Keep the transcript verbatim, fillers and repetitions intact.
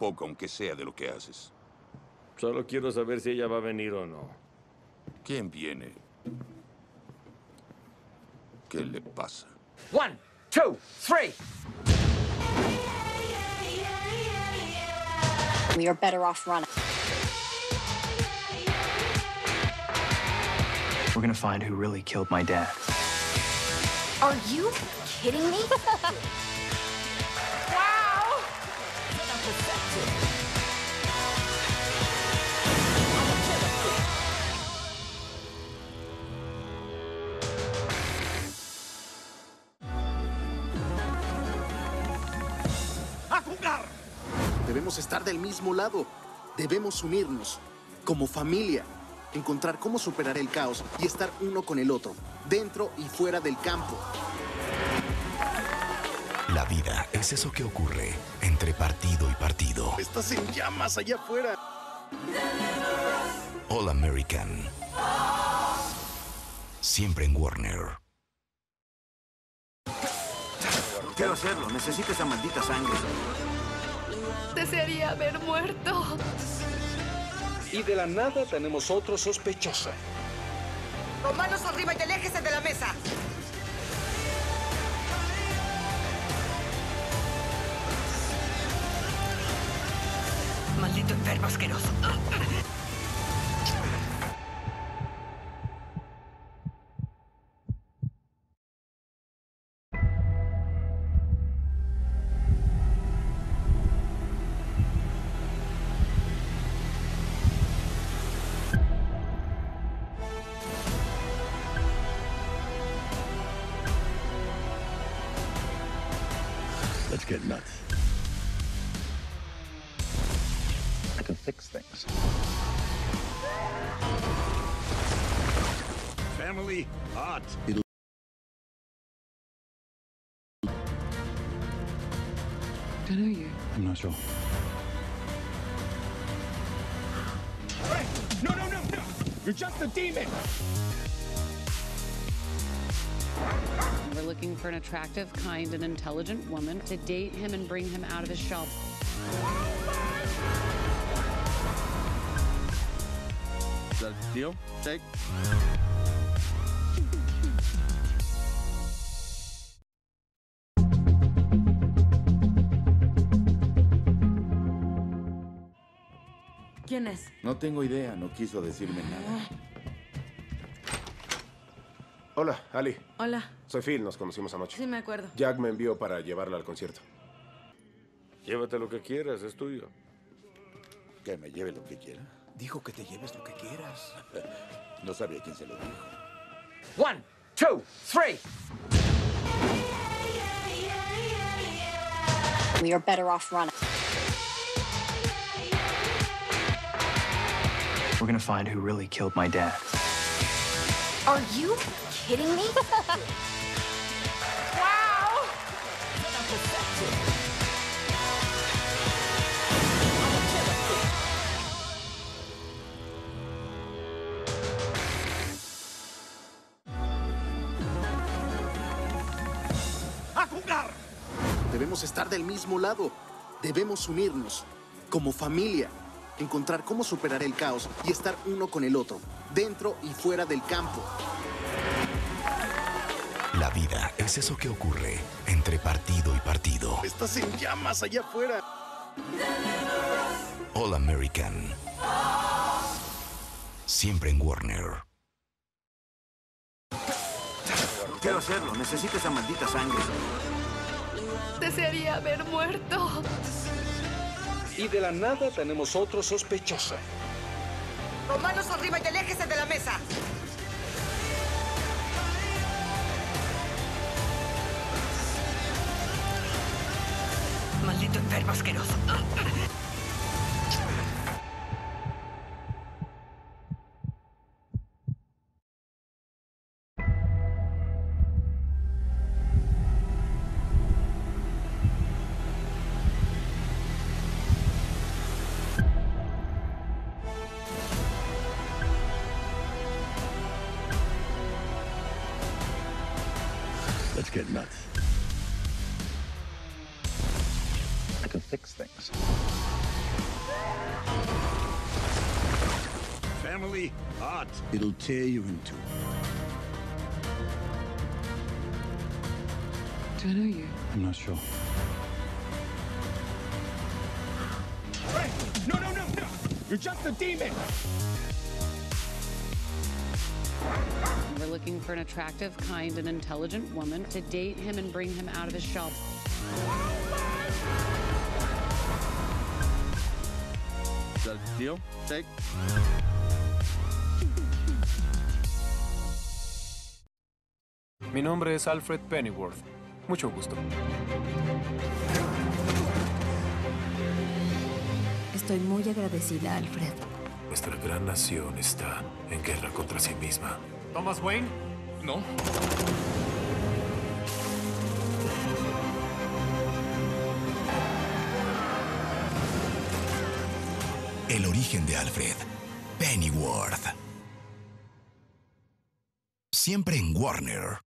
poco, aunque sea de lo que haces. Solo quiero saber si ella va a venir o no. ¿Quién viene? ¿Qué le pasa? One, two, three. We are better off running. We're gonna find who really killed my dad. Are you kidding me? Wow! ¡A jugar! Debemos estar del mismo lado. Debemos unirnos. Como familia. Encontrar cómo superar el caos y estar uno con el otro. Dentro y fuera del campo. La vida es eso que ocurre entre partido y partido. Estás en llamas allá afuera. All American. Siempre en Warner. Quiero hacerlo. Necesito esa maldita sangre. Desearía haber muerto. Y de la nada tenemos otro sospechoso. Con manos arriba y aléjese de la mesa. Maldito enfermo asqueroso. Let's get nuts. I can fix things. Family hot. It'll Don't know you. I'm not sure. Hey! No, no, no, no! You're just a demon! We're looking for an attractive, kind, and intelligent woman to date him and bring him out of his shell. Is that a deal? Take? ¿Quién es? No tengo idea, no quiso decirme nada. Hola, Ali. Hola. Soy Phil, nos conocimos anoche. Sí, me acuerdo. Jack me envió para llevarla al concierto. Llévate lo que quieras, es tuyo. Que me lleve lo que quiera. Dijo que te lleves lo que quieras. No sabía quién se lo dijo. One, two, three. We are better off running. We're gonna find who really killed my dad. Are you kidding me? Wow! ¡A jugar! Debemos estar del mismo lado. Debemos unirnos. Como familia. Encontrar cómo superar el caos y estar uno con el otro. Dentro y fuera del campo. La vida es eso que ocurre entre partido y partido. Estás en llamas allá afuera. All American. Siempre en Warner. Quiero hacerlo. Necesito esa maldita sangre. Desearía haber muerto. Y de la nada tenemos otro sospechoso. Con manos arriba y aléjese de la mesa. Maldito enfermo asqueroso. Let's get nuts. I can fix things. family hot. It'll tear you in two. Do I know you? I'm not sure. Frank! No, no, no, no! You're just a demon! We're looking for an attractive, kind, and intelligent woman to date him and bring him out of his shell. Is that a deal? Take. Mi nombre es Alfred Pennyworth. Mucho gusto. Estoy muy agradecida, Alfred. Nuestra gran nación está en guerra contra sí misma. ¿Thomas Wayne? No. El origen de Alfred. Pennyworth. Siempre en Warner.